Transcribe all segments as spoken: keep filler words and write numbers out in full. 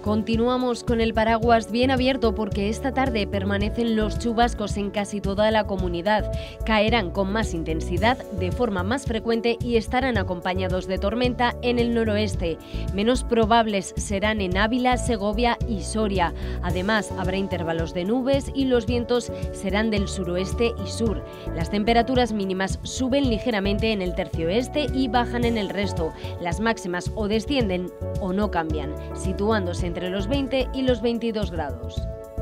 Continuamos con el paraguas bien abierto porque esta tarde permanecen los chubascos en casi toda la comunidad. Caerán con más intensidad, de forma más frecuente y estarán acompañados de tormenta en el noroeste. Menos probables serán en Ávila, Segovia y Soria. Además, habrá intervalos de nubes y los vientos serán del suroeste y sur. Las temperaturas mínimas suben ligeramente en el tercio este y bajan en el resto. Las máximas o descienden o no cambian, situándose entre los veinte y los veintidós grados.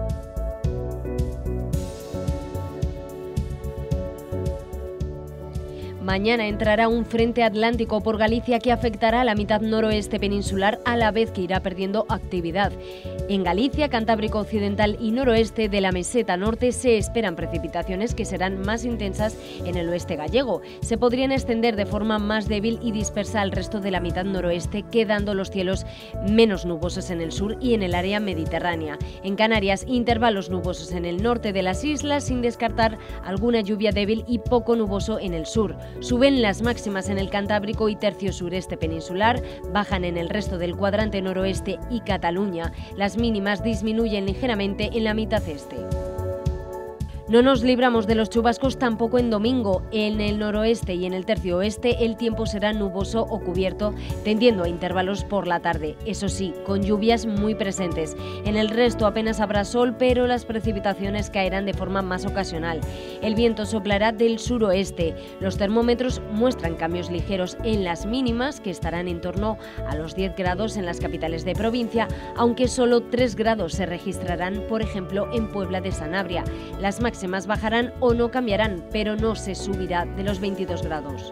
Mañana entrará un frente atlántico por Galicia que afectará a la mitad noroeste peninsular a la vez que irá perdiendo actividad. En Galicia, Cantábrico Occidental y noroeste de la meseta norte se esperan precipitaciones que serán más intensas en el oeste gallego. Se podrían extender de forma más débil y dispersa al resto de la mitad noroeste, quedando los cielos menos nubosos en el sur y en el área mediterránea. En Canarias, intervalos nubosos en el norte de las islas, sin descartar alguna lluvia débil y poco nuboso en el sur. Suben las máximas en el Cantábrico y tercio sureste peninsular, bajan en el resto del cuadrante noroeste y Cataluña. Las mínimas disminuyen ligeramente en la mitad este. No nos libramos de los chubascos tampoco en domingo. En el noroeste y en el tercio oeste el tiempo será nuboso o cubierto, tendiendo a intervalos por la tarde. Eso sí, con lluvias muy presentes. En el resto apenas habrá sol, pero las precipitaciones caerán de forma más ocasional. El viento soplará del suroeste. Los termómetros muestran cambios ligeros en las mínimas, que estarán en torno a los diez grados en las capitales de provincia, aunque solo tres grados se registrarán, por ejemplo, en Puebla de Sanabria. Las máximas bajarán o no cambiarán, pero no se subirá de los veintidós grados.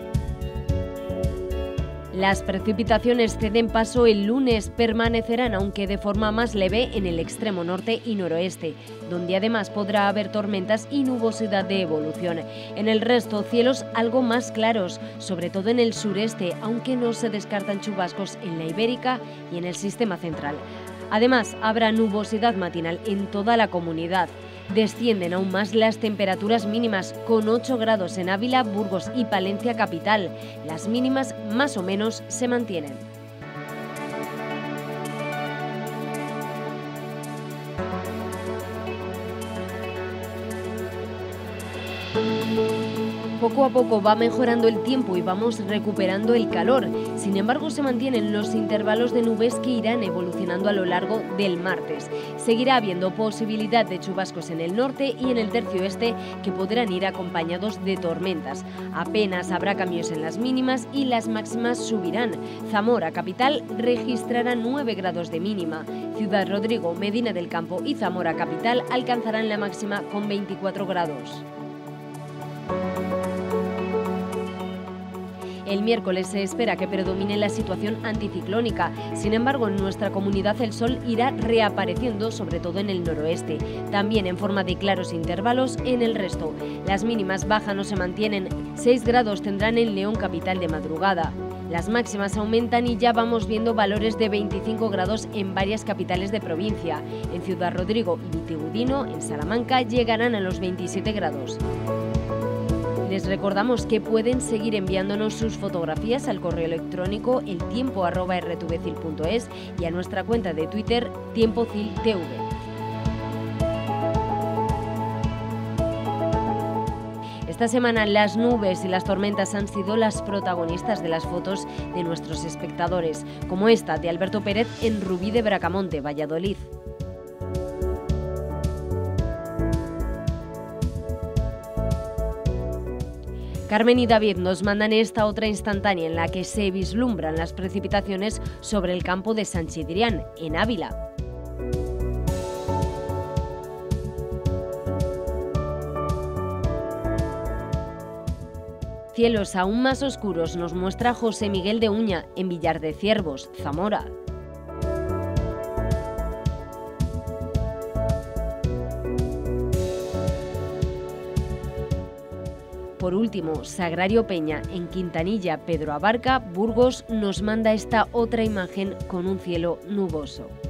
Las precipitaciones ceden paso el lunes, permanecerán aunque de forma más leve en el extremo norte y noroeste, donde además podrá haber tormentas y nubosidad de evolución. En el resto, cielos algo más claros, sobre todo en el sureste, aunque no se descartan chubascos en la Ibérica y en el sistema central. Además, habrá nubosidad matinal en toda la comunidad. Descienden aún más las temperaturas mínimas, con ocho grados en Ávila, Burgos y Palencia capital. Las mínimas más o menos se mantienen. Poco a poco va mejorando el tiempo y vamos recuperando el calor. Sin embargo, se mantienen los intervalos de nubes que irán evolucionando a lo largo del martes. Seguirá habiendo posibilidad de chubascos en el norte y en el tercio este que podrán ir acompañados de tormentas. Apenas habrá cambios en las mínimas y las máximas subirán. Zamora capital registrará nueve grados de mínima. Ciudad Rodrigo, Medina del Campo y Zamora capital alcanzarán la máxima con veinticuatro grados. El miércoles se espera que predomine la situación anticiclónica. Sin embargo, en nuestra comunidad el sol irá reapareciendo, sobre todo en el noroeste. También en forma de claros intervalos en el resto. Las mínimas bajan o se mantienen. seis grados tendrán en León capital de madrugada. Las máximas aumentan y ya vamos viendo valores de veinticinco grados en varias capitales de provincia. En Ciudad Rodrigo y Vitigudino, en Salamanca, llegarán a los veintisiete grados. Les recordamos que pueden seguir enviándonos sus fotografías al correo electrónico eltiempo arroba r t v cil punto es y a nuestra cuenta de Twitter tiempociltv. Esta semana las nubes y las tormentas han sido las protagonistas de las fotos de nuestros espectadores, como esta de Alberto Pérez en Rubí de Bracamonte, Valladolid. Carmen y David nos mandan esta otra instantánea en la que se vislumbran las precipitaciones sobre el campo de San Chidrián, en Ávila. Cielos aún más oscuros nos muestra José Miguel de Uña, en Villar de Ciervos, Zamora. Por último, Sagrario Peña, en Quintanilla, Pedro Abarca, Burgos, nos manda esta otra imagen con un cielo nuboso.